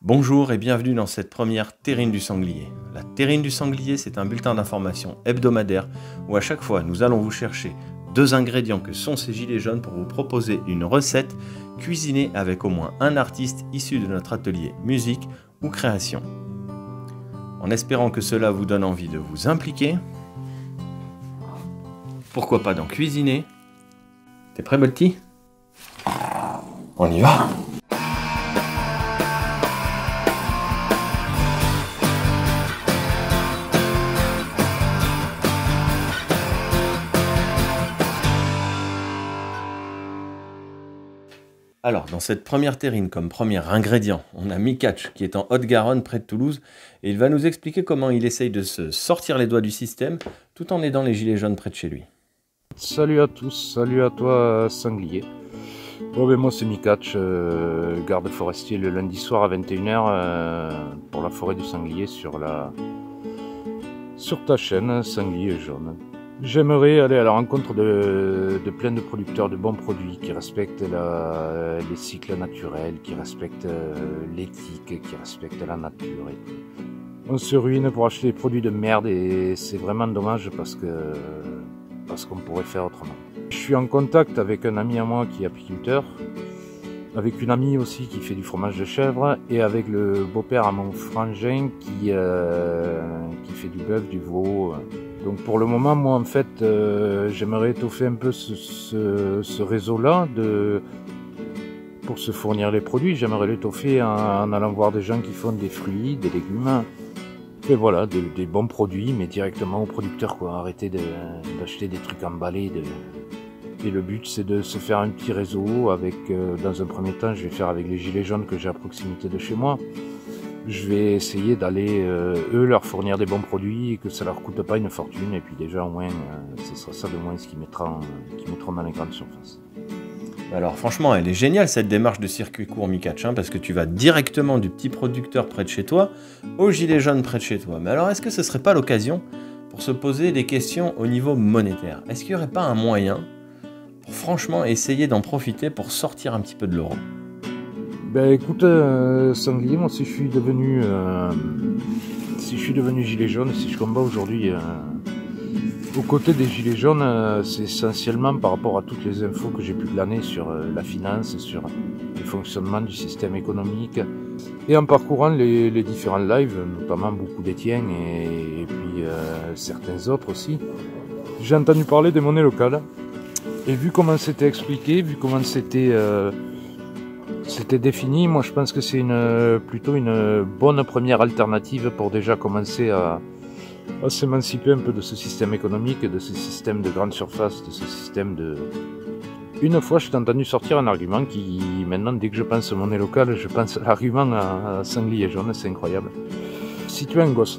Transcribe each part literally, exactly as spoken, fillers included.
Bonjour et bienvenue dans cette première Terrine du Sanglier. La Terrine du Sanglier, c'est un bulletin d'information hebdomadaire où à chaque fois nous allons vous chercher deux ingrédients que sont ces gilets jaunes pour vous proposer une recette cuisinée avec au moins un artiste issu de notre atelier musique ou création. En espérant que cela vous donne envie de vous impliquer, pourquoi pas d'en cuisiner. T'es prêt, Bolty? On y va! Alors, dans cette première terrine, comme premier ingrédient, on a Mikatch qui est en Haute-Garonne, près de Toulouse, et il va nous expliquer comment il essaye de se sortir les doigts du système, tout en aidant les gilets jaunes près de chez lui. Salut à tous, salut à toi Sanglier. Bon, ben moi c'est Mikatch, euh, garde forestier le lundi soir à vingt et une heures euh, pour la forêt du Sanglier sur, la... sur ta chaîne Sanglier Jaune. J'aimerais aller à la rencontre de, de plein de producteurs de bons produits qui respectent la, les cycles naturels, qui respectent l'éthique, qui respectent la nature. Et on se ruine pour acheter des produits de merde et c'est vraiment dommage parce que parce qu'on pourrait faire autrement. Je suis en contact avec un ami à moi qui est apiculteur, avec une amie aussi qui fait du fromage de chèvre et avec le beau-père à mon frangin qui, euh, qui fait du bœuf, du veau. Donc pour le moment, moi en fait, euh, j'aimerais étoffer un peu ce, ce, ce réseau-là de pour se fournir les produits. J'aimerais l'étoffer en, en allant voir des gens qui font des fruits, des légumes, et voilà, des, des bons produits, mais directement aux producteurs, quoi. Arrêter d'acheter des trucs emballés. De... Et le but, c'est de se faire un petit réseau avec, euh, dans un premier temps, je vais faire avec les gilets jaunes que j'ai à proximité de chez moi. Je vais essayer d'aller, euh, eux, leur fournir des bons produits et que ça leur coûte pas une fortune. Et puis déjà, au moins, euh, ce sera ça de moins ce qu'ils mettront, qu'ils mettront dans les grandes surfaces. Alors franchement, elle est géniale cette démarche de circuit court Mikatch, hein, parce que tu vas directement du petit producteur près de chez toi au gilet jaune près de chez toi. Mais alors, est-ce que ce serait pas l'occasion pour se poser des questions au niveau monétaire? Est-ce qu'il n'y aurait pas un moyen pour franchement essayer d'en profiter pour sortir un petit peu de l'euro? Ben écoute, euh, Sanglier, moi si je suis devenu euh, si je suis devenu gilet jaune, si je combats aujourd'hui euh, aux côtés des gilets jaunes, euh, c'est essentiellement par rapport à toutes les infos que j'ai pu glaner sur euh, la finance, sur le fonctionnement du système économique, et en parcourant les, les différents lives, notamment beaucoup des tiens et, et puis euh, certains autres aussi, j'ai entendu parler des monnaies locales, et vu comment c'était expliqué, vu comment c'était euh, C'était défini, moi je pense que c'est une, plutôt une bonne première alternative pour déjà commencer à, à s'émanciper un peu de ce système économique, de ce système de grande surface, de ce système de... Une fois je t'ai entendu sortir un argument qui, maintenant dès que je pense monnaie locale, je pense à l'argument à, à Sanglier Jaune, c'est incroyable. Si tu as un gosse,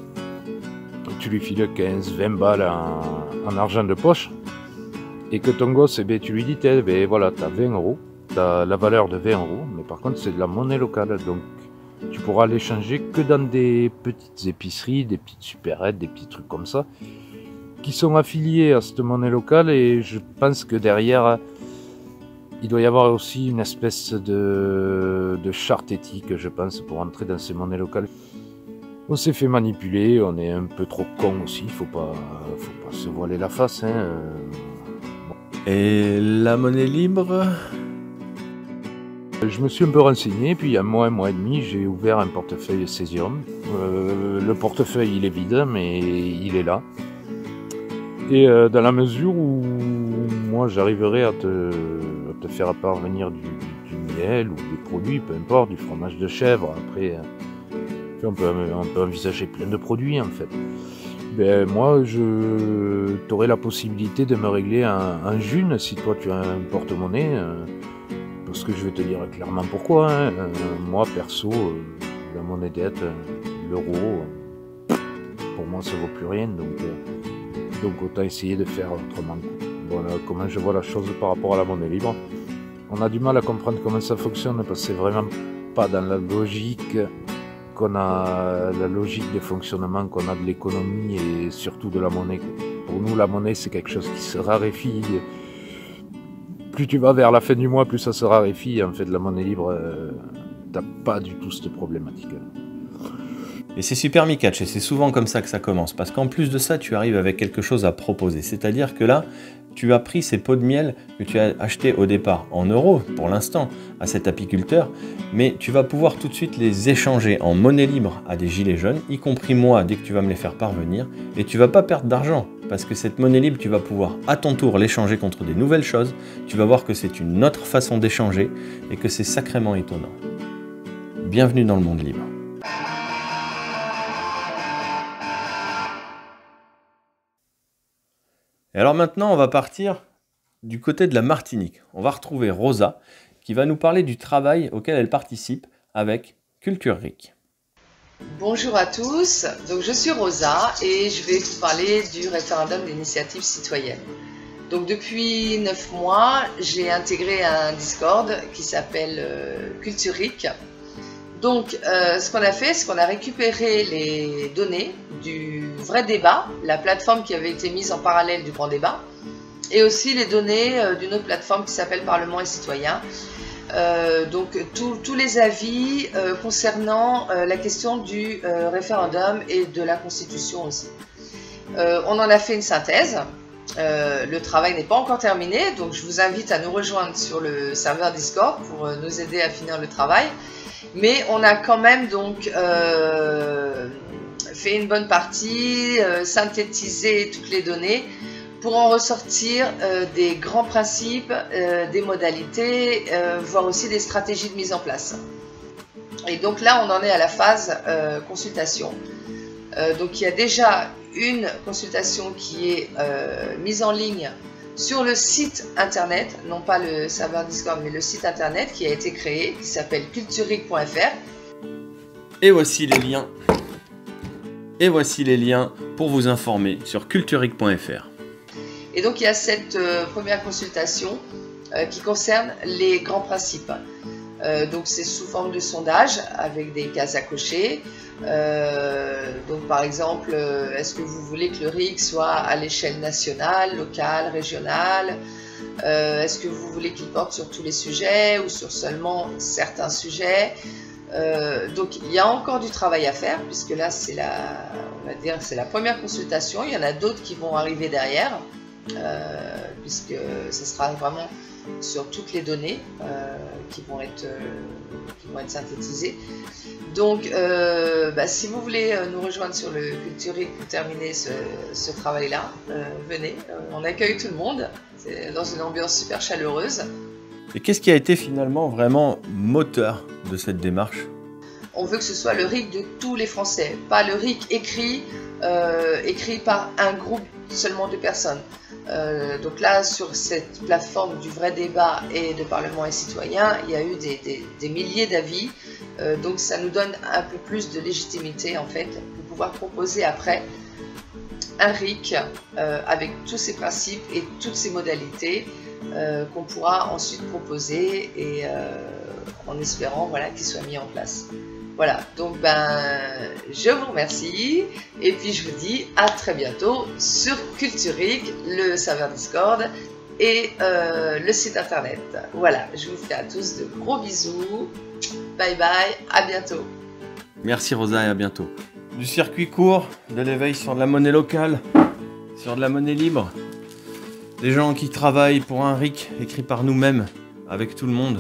tu lui files quinze vingt balles en, en argent de poche, et que ton gosse, eh bien, tu lui dis, eh bien, voilà, t'as vingt euros, la valeur de vingt euros, mais par contre c'est de la monnaie locale, donc tu pourras l'échanger que dans des petites épiceries, des petites supérettes, des petits trucs comme ça, qui sont affiliés à cette monnaie locale, et je pense que derrière, il doit y avoir aussi une espèce de, de charte éthique, je pense, pour entrer dans ces monnaies locales. On s'est fait manipuler, on est un peu trop con aussi, il faut pas, faut pas se voiler la face, hein. Bon. Et la monnaie libre? Je me suis un peu renseigné, puis il y a un mois, un mois et demi, j'ai ouvert un portefeuille Cesium. Euh, le portefeuille, il est vide, mais il est là. Et euh, dans la mesure où moi, j'arriverai à te, à te faire parvenir du, du miel ou des produits, peu importe, du fromage de chèvre, après, on peut, on peut envisager plein de produits, en fait. Ben, moi, je t'aurai la possibilité de me régler un, un june, si toi, tu as un porte-monnaie. Euh, Parce que je vais te dire clairement pourquoi. Hein. Euh, moi, perso, euh, la monnaie dette, euh, l'euro, euh, pour moi, ça vaut plus rien. Donc, euh, donc autant essayer de faire autrement. Voilà comment je vois la chose par rapport à la monnaie libre. On a du mal à comprendre comment ça fonctionne parce que c'est vraiment pas dans la logique qu'on a, la logique de fonctionnement qu'on a de l'économie et surtout de la monnaie. Pour nous, la monnaie, c'est quelque chose qui se raréfie. Plus tu vas vers la fin du mois, plus ça se raréfie. En fait, la monnaie libre, euh, t'as pas du tout cette problématique. Et c'est super Mikatch, et c'est souvent comme ça que ça commence, parce qu'en plus de ça, tu arrives avec quelque chose à proposer. C'est-à-dire que là, tu as pris ces pots de miel que tu as achetés au départ en euros, pour l'instant, à cet apiculteur, mais tu vas pouvoir tout de suite les échanger en monnaie libre à des gilets jaunes, y compris moi, dès que tu vas me les faire parvenir, et tu vas pas perdre d'argent, parce que cette monnaie libre, tu vas pouvoir à ton tour l'échanger contre des nouvelles choses, tu vas voir que c'est une autre façon d'échanger, et que c'est sacrément étonnant. Bienvenue dans le monde libre. Et alors maintenant, on va partir du côté de la Martinique. On va retrouver Rosa, qui va nous parler du travail auquel elle participe avec Culture Ric. Bonjour à tous, donc je suis Rosa et je vais vous parler du référendum d'initiative citoyenne. Donc depuis neuf mois, j'ai intégré un Discord qui s'appelle euh, Culture Ric. Donc euh, ce qu'on a fait, c'est qu'on a récupéré les données du vrai débat, la plateforme qui avait été mise en parallèle du grand débat, et aussi les données euh, d'une autre plateforme qui s'appelle Parlement et Citoyens. Euh, donc tous les avis euh, concernant euh, la question du euh, référendum et de la Constitution aussi. Euh, on en a fait une synthèse. Euh, le travail n'est pas encore terminé, donc je vous invite à nous rejoindre sur le serveur Discord pour euh, nous aider à finir le travail. Mais on a quand même donc euh, fait une bonne partie, euh, synthétisé toutes les données pour en ressortir euh, des grands principes, euh, des modalités, euh, voire aussi des stratégies de mise en place. Et donc là, on en est à la phase euh, consultation. Euh, donc il y a déjà une consultation qui est euh, mise en ligne sur le site internet, non pas le serveur Discord, mais le site internet qui a été créé, qui s'appelle cultureric point F R. Et voici les liens. Et voici les liens pour vous informer sur cultureric point F R. Et donc il y a cette euh, première consultation euh, qui concerne les grands principes. Euh, donc c'est sous forme de sondage avec des cases à cocher. Euh, donc par exemple, euh, est-ce que vous voulez que le R I C soit à l'échelle nationale, locale, régionale? euh, Est-ce que vous voulez qu'il porte sur tous les sujets ou sur seulement certains sujets? euh, Donc il y a encore du travail à faire, puisque là c'est la, on va dire, c'est la première consultation. Il y en a d'autres qui vont arriver derrière, euh, puisque ce sera vraiment sur toutes les données euh, qui, vont être, euh, qui vont être synthétisées. Donc, euh, bah, si vous voulez euh, nous rejoindre sur le Culture Ric pour terminer ce, ce travail-là, euh, venez, euh, on accueille tout le monde, c'est dans une ambiance super chaleureuse. Et qu'est-ce qui a été finalement vraiment moteur de cette démarche? On veut que ce soit le R I C de tous les Français, pas le R I C écrit, euh, écrit par un groupe seulement de personnes. Euh, donc là, sur cette plateforme du vrai débat et de Parlement et Citoyens, il y a eu des, des, des milliers d'avis. Euh, donc ça nous donne un peu plus de légitimité en fait pour pouvoir proposer après un R I C euh, avec tous ces principes et toutes ces modalités euh, qu'on pourra ensuite proposer et euh, en espérant voilà, qu'il soit mis en place. Voilà, donc ben je vous remercie et puis je vous dis à très bientôt sur Culture Ric, le serveur Discord et euh, le site internet. Voilà, je vous fais à tous de gros bisous, bye bye, à bientôt. Merci Rosa et à bientôt. Du circuit court, de l'éveil sur de la monnaie locale, sur de la monnaie libre, des gens qui travaillent pour un R I C écrit par nous-mêmes, avec tout le monde.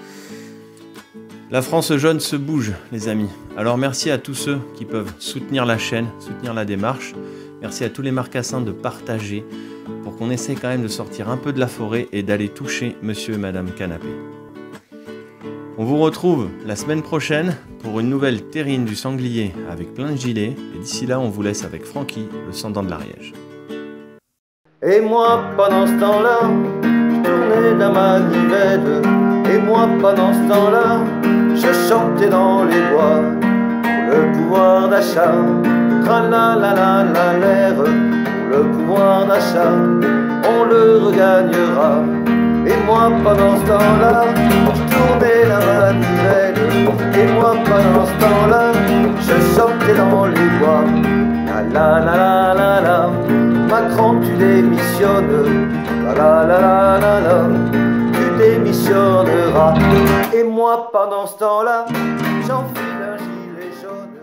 La France jeune se bouge, les amis. Alors merci à tous ceux qui peuvent soutenir la chaîne, soutenir la démarche. Merci à tous les marcassins de partager pour qu'on essaie quand même de sortir un peu de la forêt et d'aller toucher Monsieur et Madame Canapé. On vous retrouve la semaine prochaine pour une nouvelle terrine du sanglier avec plein de gilets. Et d'ici là, on vous laisse avec Francky, le sans-dents de l'Ariège. Et moi, pendant ce temps-là, je tournais la manivelle. Et moi, pendant ce temps-là, je chantais dans les bois pour le pouvoir d'achat. Tra-la-la-la-la l'air, pour le pouvoir d'achat, on le regagnera. Et moi, pendant ce temps-là, je tournais la manivelle. Et moi, pendant ce temps-là, je chantais dans les bois. La-la-la-la-la-la, Macron, tu démissionnes. La-la-la-la-la-la, tu démissionneras. regagnera. Et moi pendant ce temps-là, j'enfile un gilet jaune.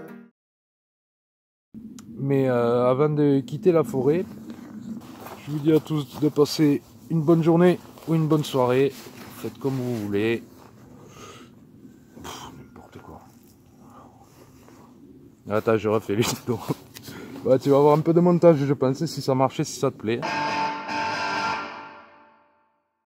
Mais euh, avant de quitter la forêt, je vous dis à tous de passer une bonne journée ou une bonne soirée. Faites comme vous voulez. N'importe quoi. Attends, je refais les vidéos. Bah, tu vas avoir un peu de montage, je pense, si ça marchait, si ça te plaît.